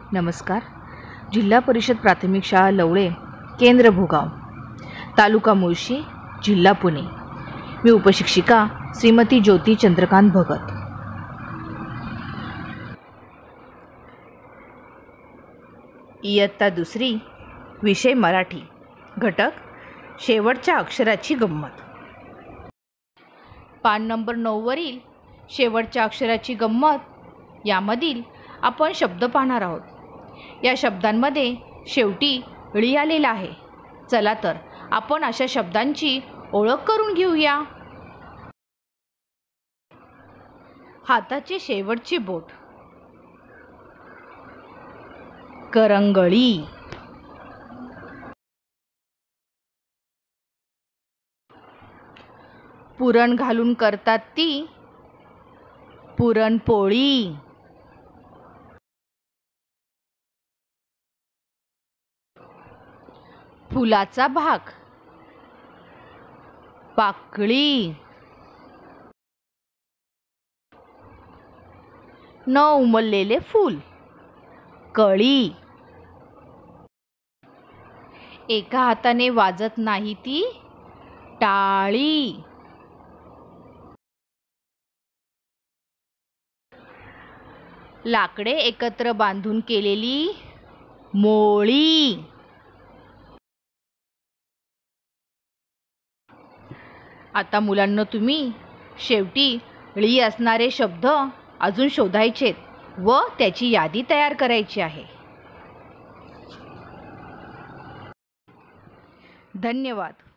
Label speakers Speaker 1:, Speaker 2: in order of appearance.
Speaker 1: नमस्कार. जिल्हा परिषद प्राथमिक शाळा लवळे, केंद्र भोगाव, तालुका मुळशी, जिल्हा पुणे. मी उपशिक्षिका श्रीमती ज्योती चंद्रकांत भगत. इयत्ता दुसरी, विषय मराठी, घटक शेवटच्या अक्षराची गंमत. पान नंबर 9 वरील शेवटच्या अक्षराची गंमत यामधील आपण शब्द पाहणार आहोत. या शब्दांमध्ये शेवटी ळी आलेला आहे. चला तर आपण अशा शब्दांची ओळख करून घेऊया. हाताचे शेवटचे बोट, करंगळी, पुरण घालून करतात ती पुरणपोळी, फुलाचा भाग, पाकळी, न उमललेले फूल, कळी, एका हाताने वाजत नाही ती टाळी, लाकडे एकत्र बांधून केलेली मोळी, आता मुलांना तुम्ही शेवटी ळी असणारे शब्द अजून शोधायचेत व त्याची यादी तयार करायची आहे. धन्यवाद.